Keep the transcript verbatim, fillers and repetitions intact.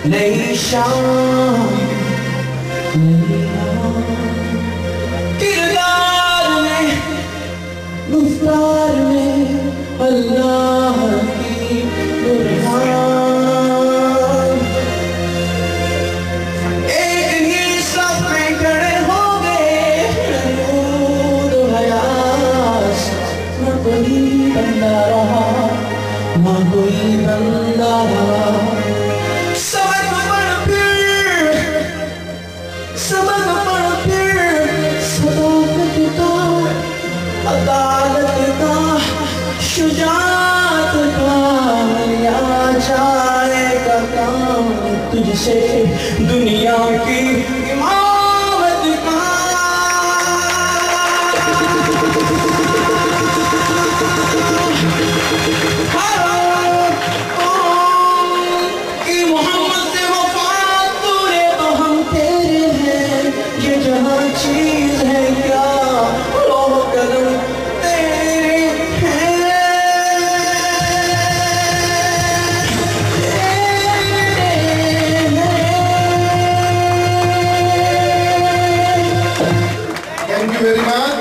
नई शाम किरदार में गुफ्तार में अल्लाह की बुरहान। एक ही सफ में खड़े हो गए नूर हयास, न कोई बंदा रहा न कोई बंदा रहा। सबक पढ़ फिर सबक पढ़ फिर सदाकत का, अदालत का, शुजात का, या जाएगा काम तुझसे दुनिया की इमामत का। मोहम्मद से वफा तूने तो हम तेरे हैं, ये जहाँ चीज है क्या लोह कदम तेरे हैं। Thank you very much.